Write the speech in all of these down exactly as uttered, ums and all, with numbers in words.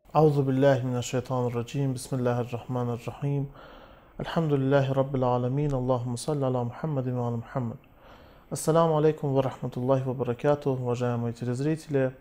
أعوذ بالله من الشيطان الرجيم بسم الله الرحمن الرحيم الحمد لله رب العالمين اللهم صل على محمد وعلى محمد. Ассаламу алейкум ва рахматуллахи ва баракату, уважаемые телезрители.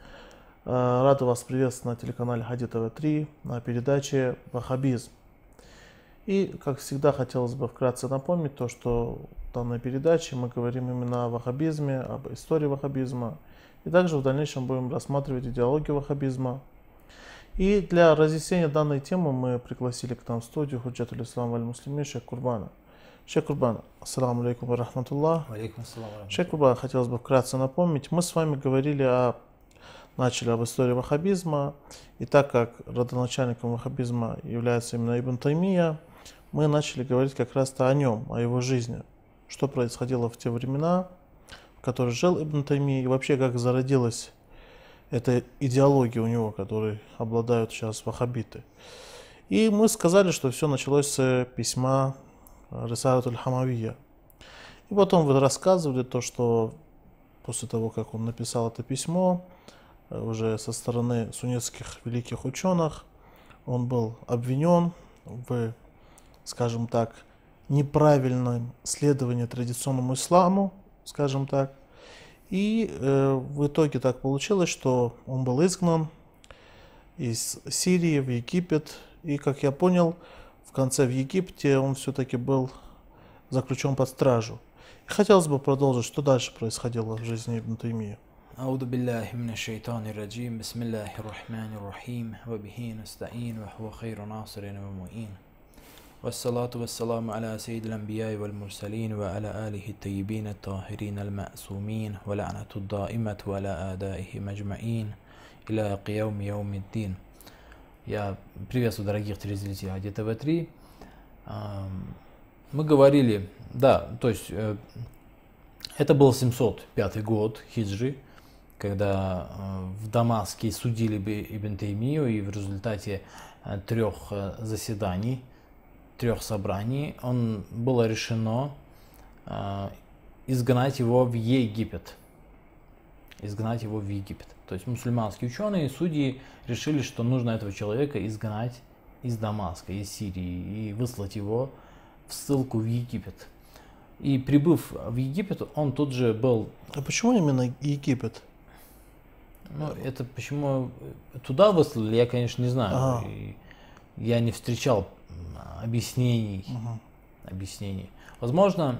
Э, Рада вас приветствовать на телеканале Хади ТВ три на передаче «Ваххабизм». И, как всегда, хотелось бы вкратце напомнить то, что в данной передаче мы говорим именно о ваххабизме, об истории ваххабизма. И также в дальнейшем будем рассматривать идеологию ваххабизма. И для разъяснения данной темы мы пригласили к нам в студию Худжатуль Ислам валь Муслимин Шейх Курбана. Шейх Курбан, ассаламу алейкум ва рахматуллах. Алейкум ассалам. Шейх Курбан, хотелось бы вкратце напомнить, мы с вами говорили о, начали об истории ваххабизма, и так как родоначальником ваххабизма является именно Ибн Таймия, мы начали говорить как раз-то о нем, о его жизни, что происходило в те времена, в которых жил Ибн Таймия, и вообще как зародилась эта идеология у него, которой обладают сейчас ваххабиты. И мы сказали, что все началось с письма Рисалатуль Хамавия. И потом вы рассказывали то, что после того, как он написал это письмо, уже со стороны суннитских великих ученых, он был обвинен в, скажем так, неправильном следовании традиционному исламу, скажем так. И э, в итоге так получилось, что он был изгнан из Сирии в Египет. И, как я понял, в конце в Египте он все-таки был заключен под стражу. И хотелось бы продолжить, что дальше происходило в жизни Ибн Таймии. أعوذ بالله من الشيطان الرجيم بسم الله الرحمن الرحيم وبه نستعين وهو خير ناصر ومعين والصلاة والسلام على سيد الأنبياء والمرسلين وعلى آله الطيبين الطاهرين المأسومين ولعنة الدائمة وعلى أعدائهم أجمعين إلى قيام يوم الدين. Я приветствую дорогих телезрителей Хади ТВ три. Мы говорили, да, то есть это был семьсот пятый год хиджры, когда в Дамаске судили бы Ибн Таймию, и в результате трех заседаний, трех собраний, он было решено изгнать его в Египет. Изгнать его в Египет. То есть мусульманские ученые и судьи решили, что нужно этого человека изгнать из Дамаска, из Сирии, и выслать его в ссылку в Египет. И прибыв в Египет, он тут же был... А почему именно Египет? Ну, это почему туда выслали, я, конечно, не знаю. Ага. И я не встречал объяснений. Угу. объяснений. Возможно,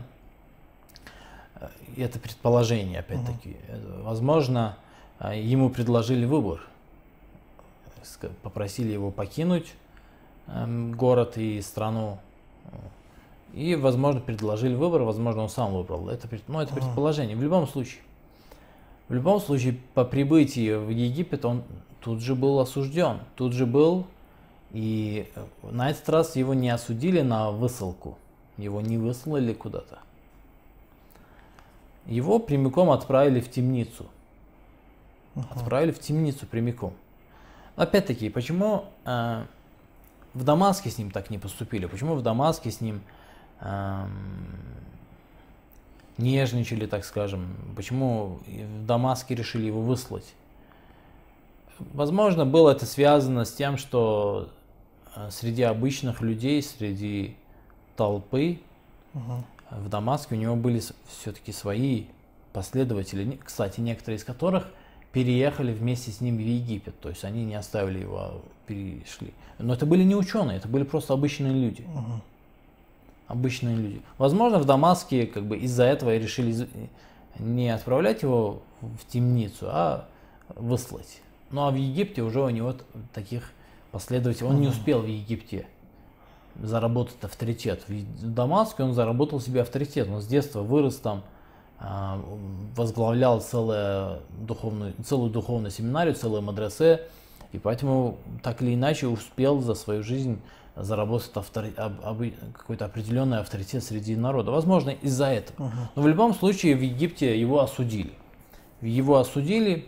это предположение, опять-таки. Угу. Возможно, ему предложили выбор. Попросили его покинуть город и страну. И, возможно, предложили выбор, возможно, он сам выбрал. Это, ну, это предположение. В любом случае. В любом случае, по прибытии в Египет он тут же был осужден. Тут же был. И на этот раз его не осудили на высылку. Его не выслали куда-то. Его прямиком отправили в темницу. Uh-huh. Отправили в темницу прямиком. Опять-таки, почему э, в Дамаске с ним так не поступили? Почему в Дамаске с ним э, нежничали, так скажем? Почему в Дамаске решили его выслать? Возможно, было это связано с тем, что среди обычных людей, среди толпы uh-huh. в Дамаске у него были все-таки свои последователи, кстати, некоторые из которых переехали вместе с ним в Египет, то есть они не оставили его, а перешли. Но это были не ученые, это были просто обычные люди. Uh-huh. Обычные люди. Возможно, в Дамаске как бы из-за этого решили не отправлять его в темницу, а выслать. Ну а в Египте уже у него таких последователей, он не успел в Египте заработать авторитет. В Дамаске он заработал себе авторитет, он с детства вырос там, возглавлял целую духовную, целую духовную семинарию, целую мадресе, и поэтому так или иначе успел за свою жизнь заработать автори... какой-то определенный авторитет среди народа. Возможно, из-за этого. Uh-huh. Но в любом случае в Египте его осудили. Его осудили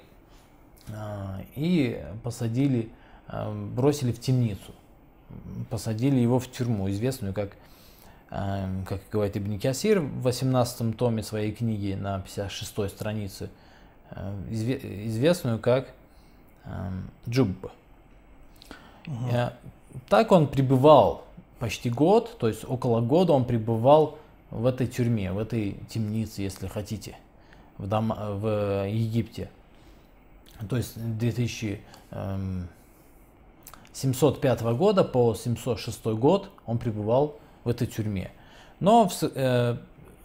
и посадили, бросили в темницу, посадили его в тюрьму, известную как, как говорит Ибн Касир в восемнадцатом томе своей книги на пятьдесят шестой странице, известную как Джубба. Угу. Так он пребывал почти год, то есть около года он пребывал в этой тюрьме, в этой темнице, если хотите, в, дом, в Египте. То есть две тысячи семьсот пятого года по семьсот шестой год он пребывал в этой тюрьме. Но в, э,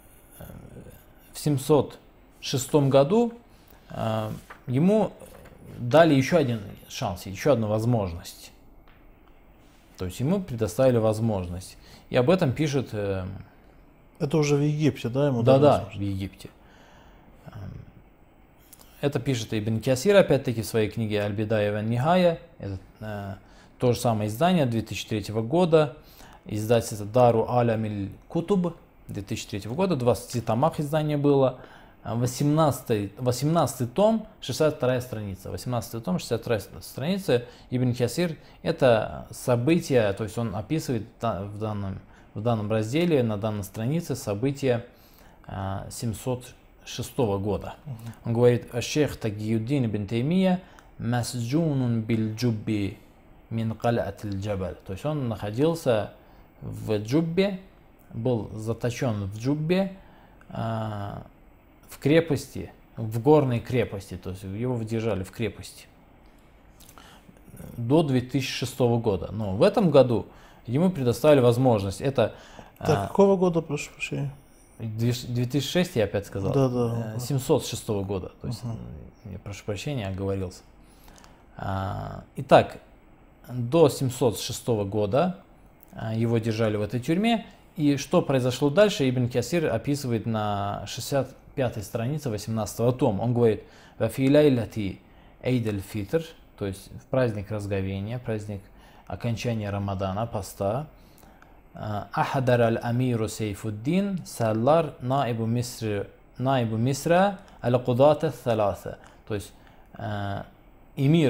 в семьсот шестом году э, ему дали еще один шанс, еще одну возможность. То есть ему предоставили возможность. И об этом пишет... Э, Это уже в Египте, да? Ему Да-да, в Египте. Это пишет Ибн Касир, опять-таки, в своей книге «Аль-Бидая ва Нихая». Это э, то же самое издание две тысячи третьего года. Издательство Дару Алямиль Кутуб две тысячи третьего года. В двадцати томах издание было. восемнадцатый, восемнадцатый том, шестьдесят вторая страница. восемнадцатый том, шестьдесят вторая страница. Ибн Касир – это события, то есть он описывает в данном, в данном разделе, на данной странице события э, семьсот шестого года. Uh-huh. Он говорит: «Шейх Тагиюддин ибн Таймия масджунун бил джубби мин кал'ат аль-джабаль». То есть он находился в Джуббе, был заточен в Джуббе, э, в крепости, в горной крепости, то есть его держали в крепости до две тысячи шестого года. Но в этом году ему предоставили возможность. Это так, а, какого года, прошу прощения? две тысячи шестого, я опять сказал. Да, да. семьсот шестого года. То есть, угу. я прошу прощения, оговорился. А, итак, до семьсот шестого года его держали в этой тюрьме. И что произошло дальше, Ибн Касир описывает на шестьдесят пятой странице восемнадцатого тома. Он говорит: «Вафи лайлати эйд аль-фитр», то есть в праздник разговения, праздник окончания Рамадана, поста, «Ахадар аль-амиру Сейфуддин саллар наибу мисра, наибу мисра аль-кудата саласа». То есть э, эмир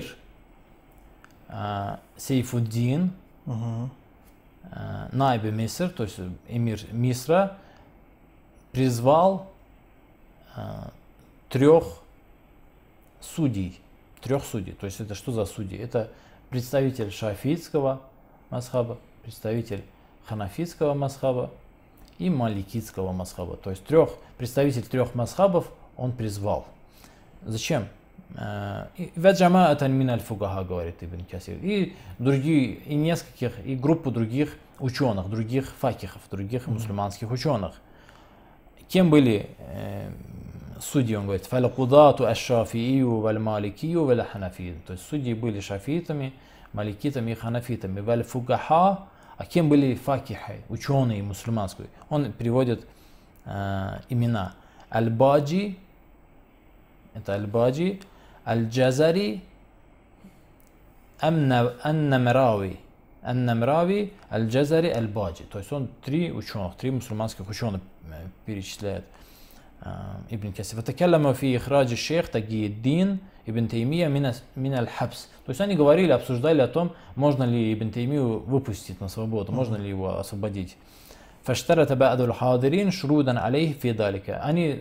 э, Сейфуддин, угу. э, наибу миср, то есть эмир Мисра, призвал э, трех судей. Трех судей. То есть это что за судьи? Это представитель шафиитского масхаба, представитель ханафитского масхаба и маликитского масхаба. То есть трех, представитель трех масхабов он призвал. Зачем? «Ваджамаатан мин аль-фугаха», говорит Ибн Касир. И другие, и нескольких, и группу других ученых, других факихов, других мусульманских ученых. Кем были э, судьи? Он говорит: «Фалакудату аш-шафиию валь-маликию валь-ханафию». То есть судьи были шафитами, маликитами и ханафитами. «Валь-фугаха». А кем были факихи, ученые мусульманские? Он приводит э, имена: Аль-Баджи, это Аль-Баджи, Аль-Джазари, Ан-Намрави, Ан-Намрави, Аль-Джазари, Аль-Баджи. То есть он три ученых, три мусульманских ученых перечисляет э, Ибн Касир. «Ватакаллама фи ихраджи шейх Тагиюддин ибн Таймия мин аль-хабс». То есть они говорили, обсуждали о том, можно ли Ибн Таймию выпустить на свободу, можно ли его освободить. «Фаштарата ба'ду аль-хадирин шрудан алейхи фи далика». Они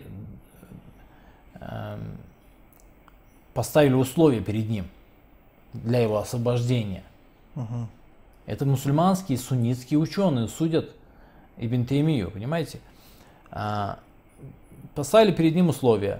э, поставили условия перед ним для его освобождения. Uh-huh. Это мусульманские суннитские ученые судят Ибн Таймию, понимаете? А, поставили перед ним условия.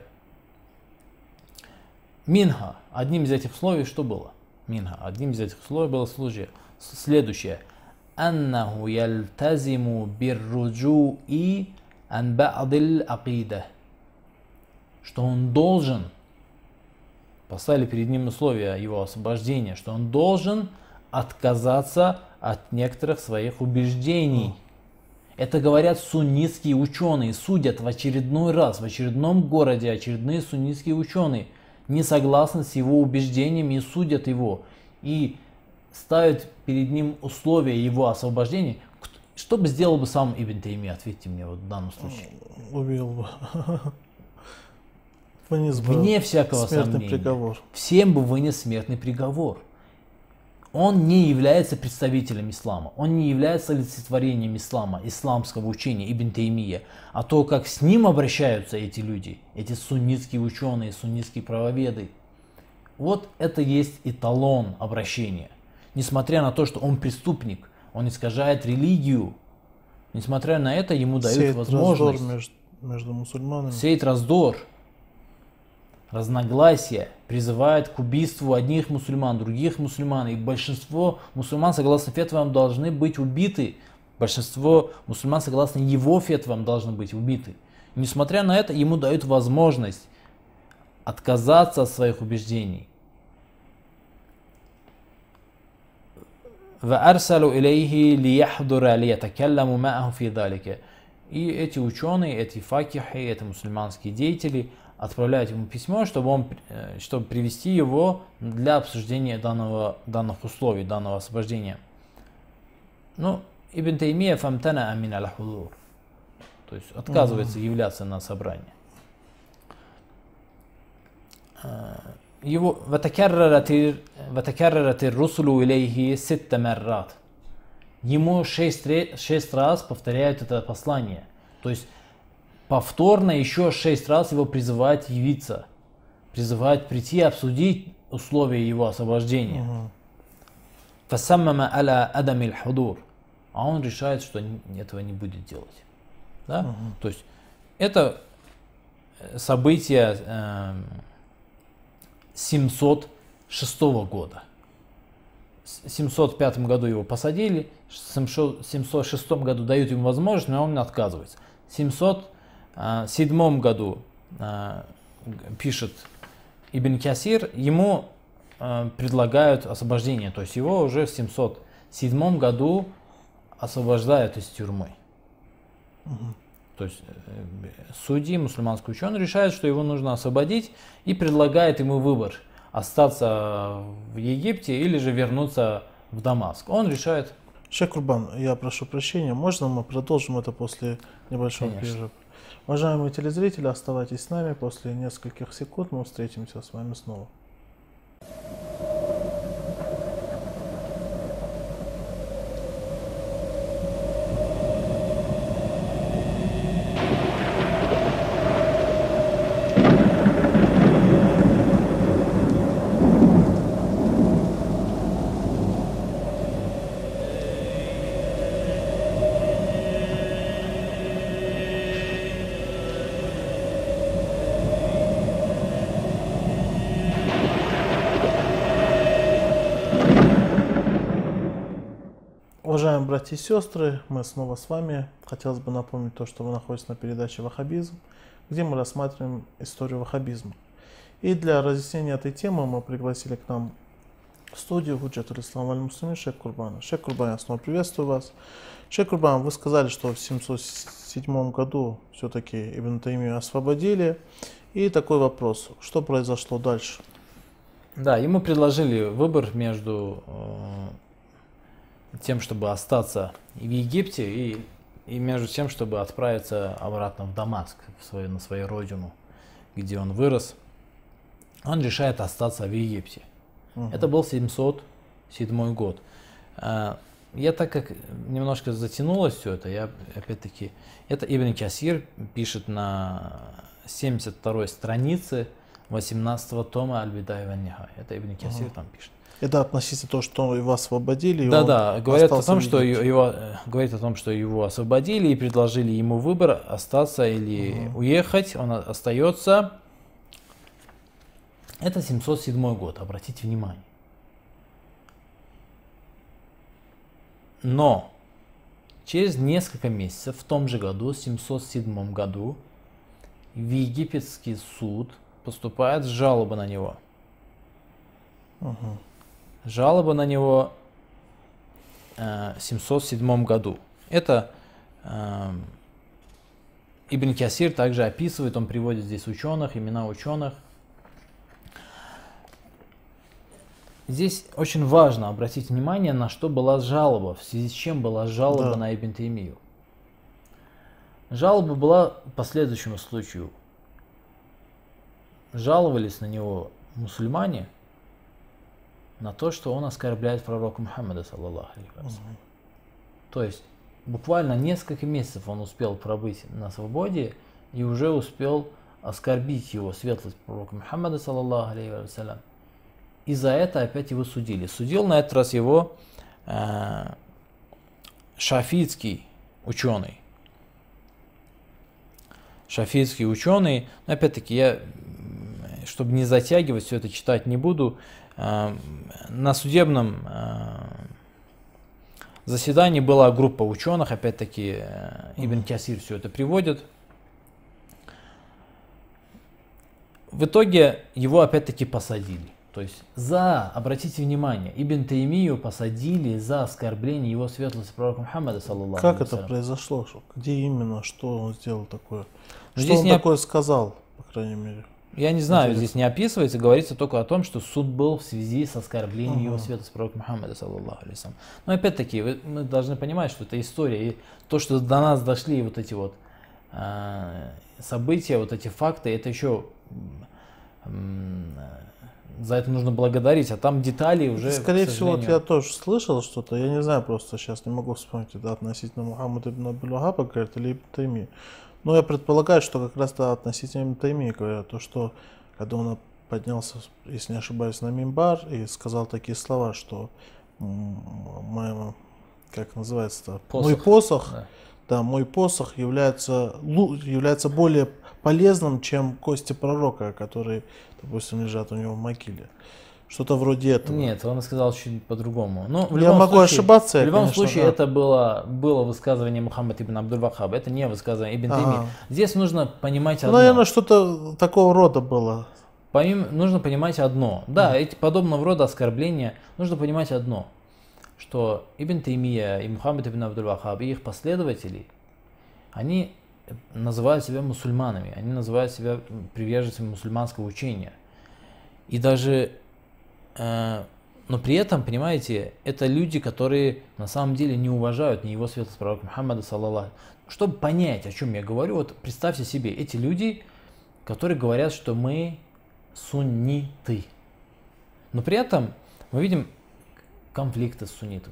Минха. Одним из этих условий что было? Минха. Одним из этих условий было следующее. Аннаху ялтазиму бирруджуи ан ба'дил акида. Что он должен, поставили перед ним условия его освобождения, что он должен отказаться от некоторых своих убеждений. Это говорят суннитские ученые, судят в очередной раз, в очередном городе очередные суннитские ученые не согласны с его убеждениями и судят его. И ставят перед ним условия его освобождения. Что бы сделал бы сам Ибн Таймия? Ответьте мне вот в данном случае. Убил бы. Вынес бы Вне всякого смертный сомнения. приговор. Всем бы вынес смертный приговор. Он не является представителем ислама, он не является олицетворением ислама, исламского учения Ибн Таймия. А то, как с ним обращаются эти люди, эти суннитские ученые, суннитские правоведы, вот это есть эталон обращения. Несмотря на то, что он преступник, он искажает религию, несмотря на это, ему дают Сеет возможность раздор между, между мусульманами. сеять раздор, разногласия, призывает к убийству одних мусульман, других мусульман. И большинство мусульман, согласно фетвам, должны быть убиты. Большинство мусульман, согласно его фетвам, должны быть убиты. И несмотря на это, ему дают возможность отказаться от своих убеждений. وَأَرْسَلُوا إِلَيْهِ لِيَحْضُرَ لِيَتَكَلَّمُ مَعَهُ فِي ذَلِكَ. И эти ученые, эти факихи, эти мусульманские деятели отправляют ему письмо, чтобы, он, чтобы привести его для обсуждения данного, данных условий, данного освобождения. Ну, Ибн Таймия фамтана амин аль-худур, то есть отказывается являться на собрание. Его ватакаррарат ар-русулу илейхи ситта маррат. Ему шесть, шесть раз повторяют это послание. То есть повторно еще шесть раз его призывают явиться, призывают прийти обсудить условия его освобождения. Фасаммама аля адамиль худур. А он решает, что этого не будет делать. Да? Угу. То есть это событие э, семьсот шестого года. В семьсот пятом году его посадили, в семьсот шестом году дают ему возможность, но он отказывается. В семьсот седьмом году э, пишет Ибн Касир, ему э, предлагают освобождение, то есть его уже в семьсот седьмом году освобождают из тюрьмы. Угу. То есть э, судьи, мусульманский ученый, решает, что его нужно освободить и предлагает ему выбор: остаться в Египте или же вернуться в Дамаск. Он решает. Шейх Курбан, я прошу прощения, можно мы продолжим это после небольшого перерыва? Уважаемые телезрители, оставайтесь с нами, после нескольких секунд мы встретимся с вами снова. Уважаемые братья и сестры, мы снова с вами. Хотелось бы напомнить то, что вы находитесь на передаче «Ваххабизм», где мы рассматриваем историю ваххабизма. И для разъяснения этой темы мы пригласили к нам в студию Худжатуль Ислам аль-Муслимин Шейх Курбана. Шейх Курбан, я снова приветствую вас. Шейх Курбан, вы сказали, что в семьсот седьмом году все-таки Ибн Таймию освободили. И такой вопрос: что произошло дальше? Да, ему предложили выбор между тем, чтобы остаться в Египте, и, и между тем, чтобы отправиться обратно в Дамаск, в свою, на свою родину, где он вырос. Он решает остаться в Египте. Угу. Это был семьсот седьмой год. Я, так как немножко затянулось все это, я опять-таки, это Ибн Касир пишет на семьдесят второй странице восемнадцатого тома Аль-Бидай ва-Нихая. Это Ибн Касир угу. там пишет. Это относительно того, что его освободили. Да, да, говорят о том, что его, говорит о том, что его освободили и предложили ему выбор: остаться или угу. уехать. Он остается. Это семьсот седьмой год, обратите внимание. Но через несколько месяцев, в том же году, в семьсот седьмом году, в египетский суд поступает жалоба на него. Угу. Жалоба на него э, в семьсот седьмом году. Это э, Ибн Касир также описывает, он приводит здесь ученых, имена ученых. Здесь очень важно обратить внимание, на что была жалоба, в связи с чем была жалоба да. на Ибн Таймию. Жалоба была по следующему случаю. Жаловались на него мусульмане на то, что он оскорбляет пророка Мухаммада, саллаллаху алейхи ва саллям. То есть буквально несколько месяцев он успел пробыть на свободе и уже успел оскорбить его светлость пророка Мухаммада, саллаллаху алейхи ва саллям. и за это опять его судили. Судил на этот раз его э, шафитский ученый. Шафитский ученый, но опять-таки я, чтобы не затягивать, все это читать не буду. Э, на судебном э, заседании была группа ученых, опять-таки э, Ибн Касир все это приводит. В итоге его опять-таки посадили. То есть за, обратите внимание, Ибн Таймию посадили за оскорбление его светлости пророка Мухаммада, саллаллаху Как алейхи это вассалям. произошло? Где именно? Что он сделал такое? Но Что здесь он не такое сказал, по крайней мере? Я не знаю, Интересно. здесь не описывается, говорится только о том, что суд был в связи с оскорблением Ага. его светлости пророка Мухаммада, саллаллаху алейхи вассалям. Но опять-таки, вы- мы должны понимать, что это история, и то, что до нас дошли вот эти вот э, события, вот эти факты, это еще м, за это нужно благодарить, а там детали уже, Скорее к всего, вот сожалению, я тоже слышал что-то, я не знаю, просто сейчас не могу вспомнить, это относительно Мухаммада ибн Абдуль-Вахаба говорят или Ибн Тайми. Но я предполагаю, что как раз то относительно Ибн Тайми говорят, то, что когда он поднялся, если не ошибаюсь, на мимбар и сказал такие слова, что м, мой, как называется, мой Посох. посох, да. да, мой посох является, лу- является более полезным, чем кости пророка, которые, допустим, лежат у него в могиле. Что-то вроде этого. Нет, он сказал чуть по-другому. Но в Я любом могу случае, ошибаться, В я, любом конечно, случае, да. это было, было высказывание Мухаммада ибн Абдуль-Вахаба. Это не высказывание Ибн Тайми. Ага. Здесь нужно понимать Ну, одно. наверное, что-то такого рода было. Помимо, нужно понимать одно. Да, эти подобного рода оскорбления, нужно понимать одно. Что Ибн Таймия и Мухаммад ибн Абдуль-Вахаб и их последователи, они называют себя мусульманами. Они называют себя приверженцами мусульманского учения. И даже... э, но при этом, понимаете, это люди, которые на самом деле не уважают ни его светлость пророка Мухаммада, саллаллаху. Чтобы понять, о чем я говорю, вот представьте себе, эти люди, которые говорят, что мы сунниты. Но при этом мы видим конфликты с суннитами.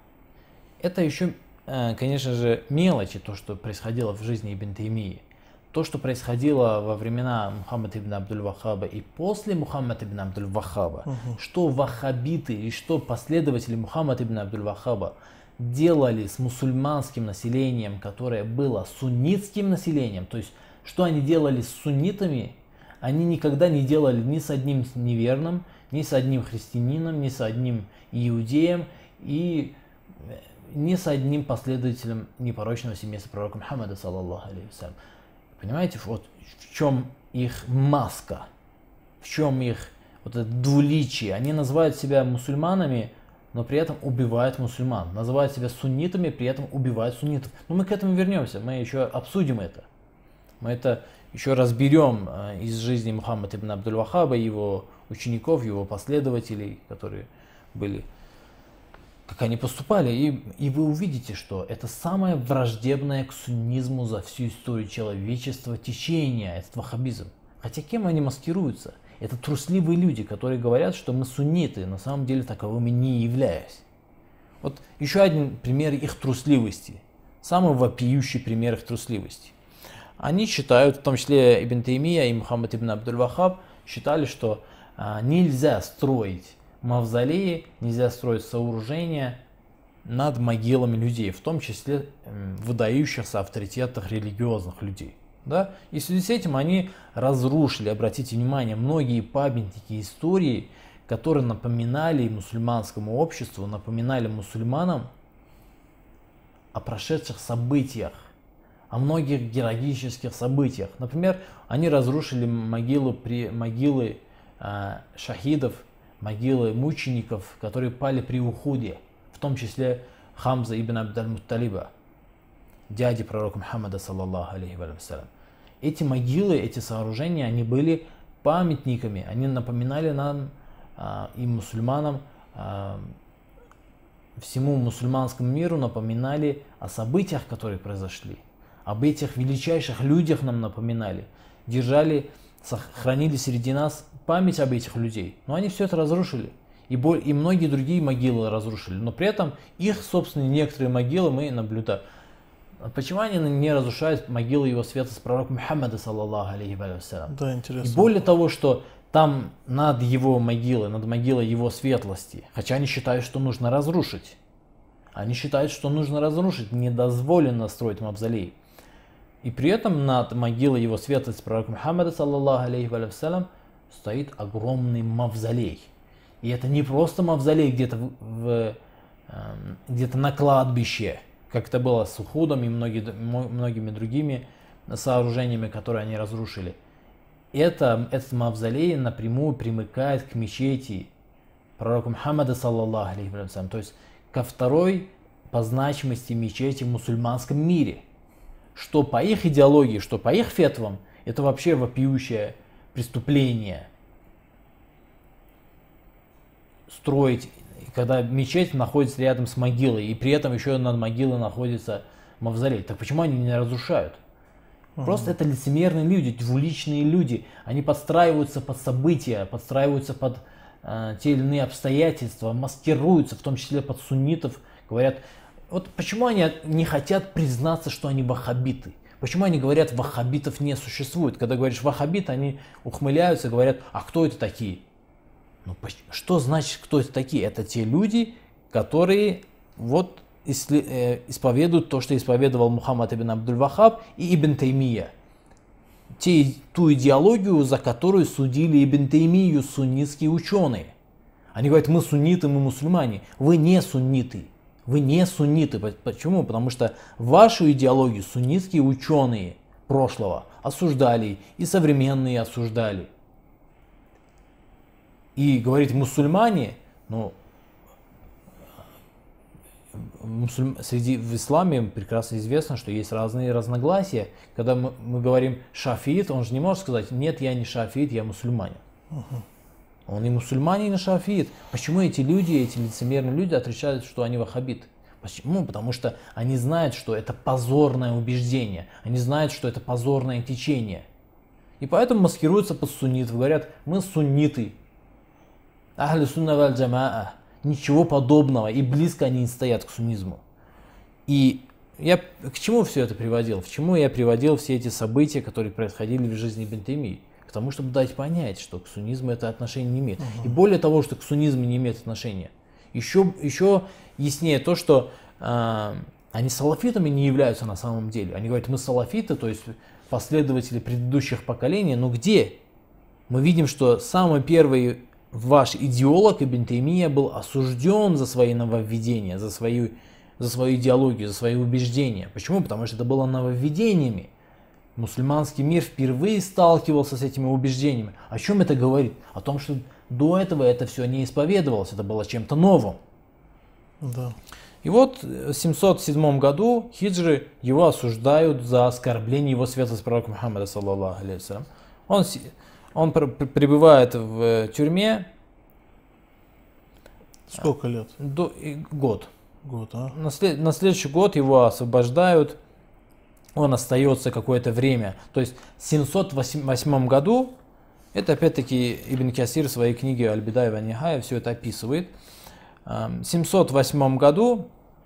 Это еще, э, конечно же, мелочи, то, что происходило в жизни Ибн Таймии. То, что происходило во времена Мухаммада ибн Абдуль-Вахаба и после Мухаммада ибн Абдуль-Вахаба, Мгм. что ваххабиты и что последователи Мухаммада ибн Абдуль-Вахаба делали с мусульманским населением, которое было суннитским населением, то есть что они делали с суннитами, они никогда не делали ни с одним неверным, ни с одним христианином, ни с одним иудеем и ни с одним последователем непорочного семейства пророка Мухаммада, саллаллаху алейхи вассалям. Понимаете, вот в чем их маска, в чем их вот это двуличие. Они называют себя мусульманами, но при этом убивают мусульман. Называют себя суннитами, при этом убивают суннитов. Но мы к этому вернемся, мы еще обсудим это. Мы это еще разберем э, из жизни Мухаммада ибн Абдуль-Вахаба, его учеников, его последователей, которые были, как они поступали. И, и вы увидите, что это самое враждебное к суннизму за всю историю человечества течение, это ваххабизм. Хотя кем они маскируются? Это трусливые люди, которые говорят, что мы сунниты, на самом деле таковыми не являясь. Вот еще один пример их трусливости. Самый вопиющий пример их трусливости. Они считают, в том числе Ибн Таймия и Мухаммад ибн Абдуль-Вахаб, считали, что а, нельзя строить мавзолеи, нельзя строить сооружения над могилами людей, в том числе м, выдающихся авторитетных религиозных людей. Да? И в связи с этим они разрушили, обратите внимание, многие памятники истории, которые напоминали мусульманскому обществу, напоминали мусульманам о прошедших событиях, о многих героических событиях. Например, они разрушили могилы, при, могилы э, шахидов, могилы мучеников, которые пали при Ухуде, в том числе Хамза ибн Абд-аль-Мутталиба, дяди пророка Мухаммада, саллаллаху алейхи вассалям. Эти могилы, эти сооружения, они были памятниками, они напоминали нам э, и мусульманам, э, всему мусульманскому миру напоминали о событиях, которые произошли. Об этих величайших людях нам напоминали, держали, сохранили среди нас память об этих людей. Но они все это разрушили. И, боль, и многие другие могилы разрушили. Но при этом их собственные некоторые могилы мы наблюдаем. Почему они не разрушают могилы его светлости пророка Мухаммада, саллаллаху алейхи вассалям? Да, интересно. И более того, что там над его могилой, над могилой его светлости, хотя они считают, что нужно разрушить. Они считают, что нужно разрушить, не дозволено строить мавзолей. И при этом над могилой его светлости пророка Мухаммада, саллаллаху алейхи ва саллям, стоит огромный мавзолей. И это не просто мавзолей где-то в, в, где-то на кладбище, как это было с Ухудом и многие, многими другими сооружениями, которые они разрушили. Это, этот мавзолей напрямую примыкает к мечети пророка Мухаммада, саллаллаху алейхи ва саллям, то есть ко второй по значимости мечети в мусульманском мире. Что по их идеологии, что по их фетвам, это вообще вопиющее преступление. Строить, когда мечеть находится рядом с могилой, и при этом еще над могилой находится мавзолей. Так почему они не разрушают? Просто это лицемерные люди, двуличные люди. Они подстраиваются под события, подстраиваются под э, те или иные обстоятельства, маскируются, в том числе под суннитов. Говорят, вот почему они не хотят признаться, что они ваххабиты? Почему они говорят, ваххабитов не существует? Когда говоришь ваххабит, они ухмыляются, говорят, а кто это такие? Ну, что значит, кто это такие? Это те люди, которые вот исповедуют то, что исповедовал Мухаммад ибн Абдуль-Ваххаб и Ибн Таймия. Те, ту идеологию, за которую судили Ибн Таймию суннитские ученые. Они говорят, мы сунниты, мы мусульмане. Вы не сунниты. Вы не сунниты. Почему? Потому что вашу идеологию суннитские ученые прошлого осуждали и современные осуждали. И говорит мусульмане, ну, мусульм... среди в исламе прекрасно известно, что есть разные разногласия. Когда мы, мы говорим шафиит, он же не может сказать, нет, я не шафиит, я мусульманин. Uh-huh. Он и мусульманин, и шафиит. Почему эти люди, эти лицемерные люди отрицают, что они ваххабиты? Почему? Потому что они знают, что это позорное убеждение. Они знают, что это позорное течение. И поэтому маскируются под суннитов. Говорят, мы сунниты. Ахлю сунна валь джамаа. Ничего подобного. И близко они не стоят к суннизму. И я к чему все это приводил? К чему я приводил все эти события, которые происходили в жизни Ибн Таймии? К тому, чтобы дать понять, что к суннизму это отношение не имеет. Uh-huh. И более того, что к суннизму не имеет отношения. Еще, еще яснее то, что э, они салафитами не являются на самом деле. Они говорят, мы салафиты, то есть последователи предыдущих поколений. Но где? Мы видим, что самый первый ваш идеолог Ибн Таймия был осужден за свои нововведения, за свою, за свою идеологию, за свои убеждения. Почему? Потому что это было нововведениями. Мусульманский мир впервые сталкивался с этими убеждениями. О чем это говорит? О том, что до этого это все не исповедовалось, это было чем-то новым. Да. И вот в семьсот седьмом году хиджры его осуждают за оскорбление его светлости пророка Мухаммада, саллаллаху алейхи ва саллям. Он, он пребывает в тюрьме. Сколько лет? До, год. Год, а? На, след, на следующий год его освобождают. Он остается какое-то время. То есть в семьсот восьмом году, это опять-таки Ибн Касир в своей книге Аль-Бидая ва Нихая все это описывает. В семьсот восьмом году,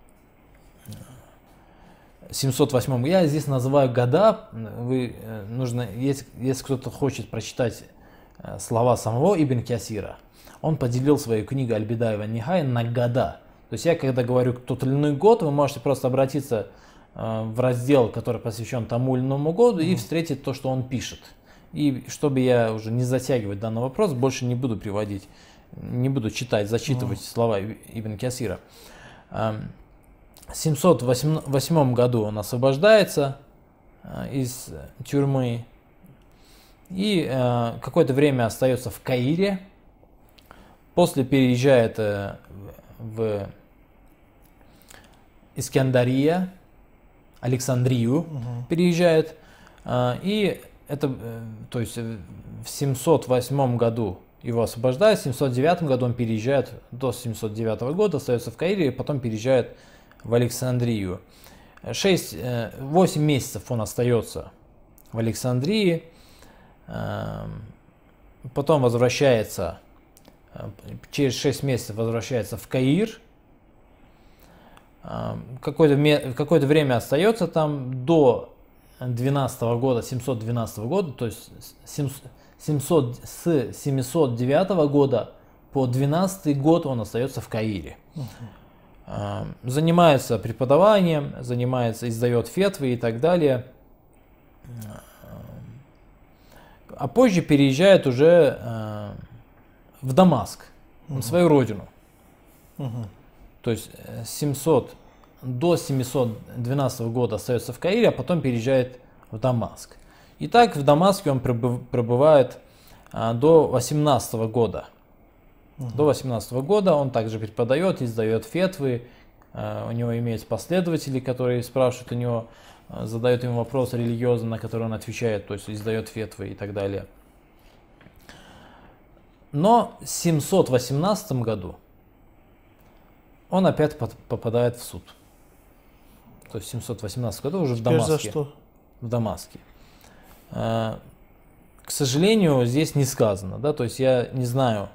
семьсот восьмом, я здесь называю года, вы, нужно, если, если кто-то хочет прочитать слова самого Ибн Касира, он поделил свою книгу Аль-Бидая ва Нихая на года. То есть я когда говорю тот или иной год, вы можете просто обратиться в раздел, который посвящен тому или иному году, mm-hmm. и встретить то, что он пишет. И чтобы я уже не затягивать данный вопрос, больше не буду приводить, не буду читать, зачитывать mm-hmm. слова Ибн Касира. В семьсот восьмом году он освобождается из тюрьмы и какое-то время остается в Каире. После переезжает в Искандария, Александрию, угу. переезжает, и это, то есть в семьсот восьмом году его освобождают, в семьсот девятом году он переезжает, до семьсот девятого года остается в Каире, и потом переезжает в Александрию. шесть, восемь месяцев он остается в Александрии, потом возвращается, через шесть месяцев возвращается в Каир, какое-то, какое-то время остается там до двенадцатого года, семьсот двенадцатого года, то есть семьсот, с семьсот девятого года по двенадцатый год он остается в Каире. Uh-huh. Занимается преподаванием, занимается, издает фетвы и так далее. А позже переезжает уже в Дамаск, uh-huh. на свою родину. Uh-huh. То есть семьсот, до семьсот двенадцатого года остается в Каире, а потом переезжает в Дамаск. И так в Дамаске он пробывает а, до восемнадцатого года. Uh-huh. До восемнадцатого года он также преподает, издает фетвы. А, у него имеются последователи, которые спрашивают у него, а, задают ему вопросы религиозные, на которые он отвечает, то есть издает фетвы и так далее. Но в семьсот восемнадцатом году он опять попадает в суд. То есть в семьсот восемнадцатом году уже в Дамаске. За что? В Дамаске. К сожалению, здесь не сказано, да, то есть я не знаю.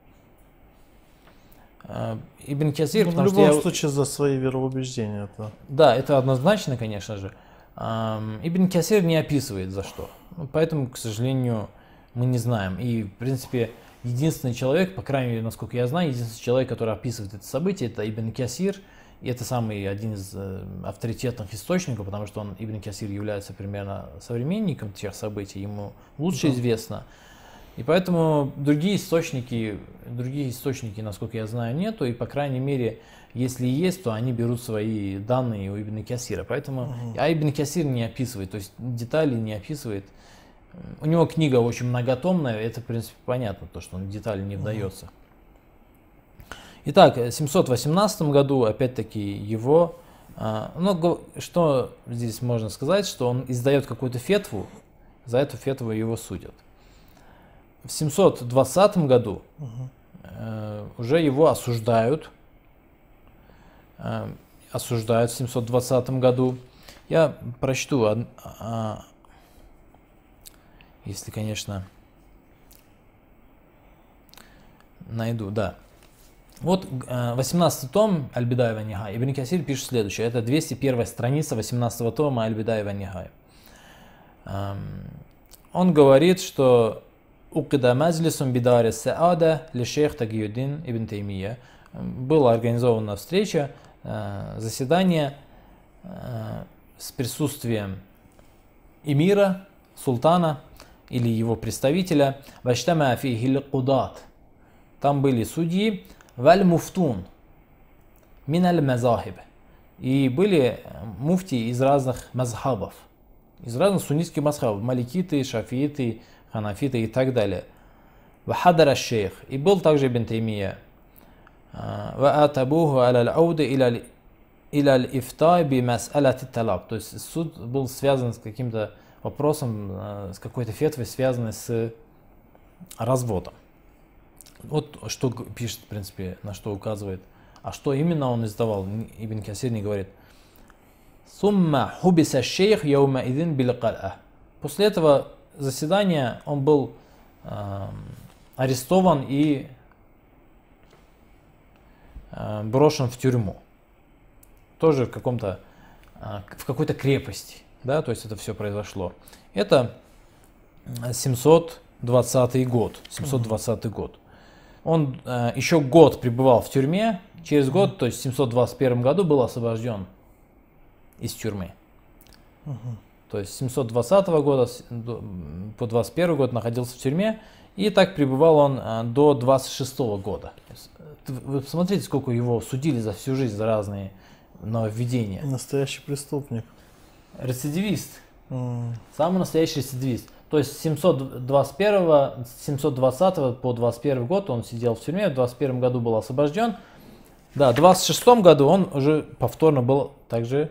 Ибн Касир, ну, потому в любом что я... случае за свои вероубеждения. Это... Да, это однозначно, конечно же. Ибн Касир не описывает за что. Поэтому, к сожалению, мы не знаем. И, в принципе, единственный человек, по крайней мере, насколько я знаю, единственный человек, который описывает это событие, это Ибн Касир. И это самый один из э, авторитетных источников, потому что он, Ибн Касир, является примерно современником тех событий, ему лучше да. известно. И поэтому другие источники, другие источники, насколько я знаю, нету. И, по крайней мере, если есть, то они берут свои данные у Ибн Касира. Поэтому, угу. А Ибн Касир не описывает, то есть детали не описывает. У него книга очень многотомная, это, в принципе, понятно, то, что он в детали не вдается. Угу. Итак, в семьсот восемнадцатом году, опять-таки, его, ну, что здесь можно сказать, что он издает какую-то фетву, за эту фетву его судят. В семьсот двадцатом году uh-huh. уже его осуждают, осуждают в семьсот двадцатом году. Я прочту, если, конечно, найду, да. Вот восемнадцатый том Аль-Бидая ва Нихая. Ибн Касир пишет следующее. Это двести первая страница восемнадцатого тома Аль-Бидая ва Нихая. Он говорит, что «Укида маджлисун бидари саада ли шейх Тагиюддин ибн Таймия». Была организована встреча, заседание с присутствием эмира, султана или его представителя. «Ваштама фихи л'кудат». Там были судьи. Валь-муфтун миналь мазахиб. И были муфти из разных мазхабов, из разных суннитских мазхабов, маликиты, шафииты, ханафиты и так далее. Вахадар аш-шейх. И был также Ибн Таймия. Ва атабуху аля ауды иля аль-ифта би мас'алати талак. То есть суд был связан с каким-то вопросом, с какой-то фетвой, связанной с разводом. Вот что пишет, в принципе, на что указывает. А что именно он издавал, Ибн Касир не говорит. Сумма хубиса шейх яума идин билкал'а. После этого заседания он был э, арестован и э, брошен в тюрьму. Тоже в каком-то, э, в какой-то крепости. Да, то есть это все произошло. Это семьсот двадцатый год. семьсот двадцатый год. Он э, еще год пребывал в тюрьме, через год, uh-huh. то есть в семьсот двадцать первом году, был освобожден из тюрьмы. Uh-huh. То есть с семьсот двадцатого года по двадцать первый год находился в тюрьме, и так пребывал он э, до двадцать шестого года. Вы посмотрите, сколько его судили за всю жизнь за разные нововведения. Настоящий преступник. Рецидивист. Uh-huh. Самый настоящий рецидивист. То есть с семьсот двадцать первого, с семьсот двадцатого по двадцать первый год он сидел в тюрьме, в двадцать первом году был освобожден. Да, в двадцать шестом году он уже повторно был также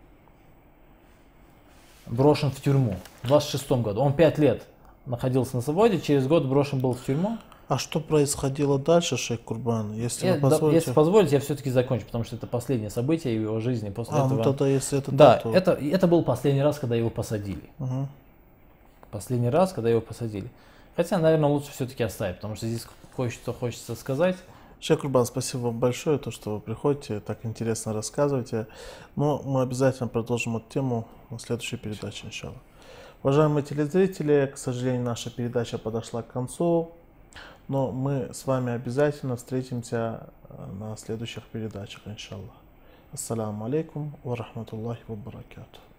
брошен в тюрьму. В двадцать шестом году. Он пять лет находился на свободе, через год брошен был в тюрьму. А что происходило дальше, шейх Курбан? Если, я, вы позволите... да, если позволите, я все-таки закончу, потому что это последнее событие в его жизни. После а, этого... ну тогда если это да, так, то... это, это был последний раз, когда его посадили. Угу. Последний раз, когда его посадили. Хотя, наверное, лучше все-таки оставить, потому что здесь кое-что хочется сказать. Шейх Курбан, спасибо вам большое, то, что вы приходите, так интересно рассказываете. Но мы обязательно продолжим эту тему на следующей передаче, иншаллах. Уважаемые телезрители, к сожалению, наша передача подошла к концу, но мы с вами обязательно встретимся на следующих передачах, иншаллах. Ассаламу алейкум ва рахматуллахи ва баракатух.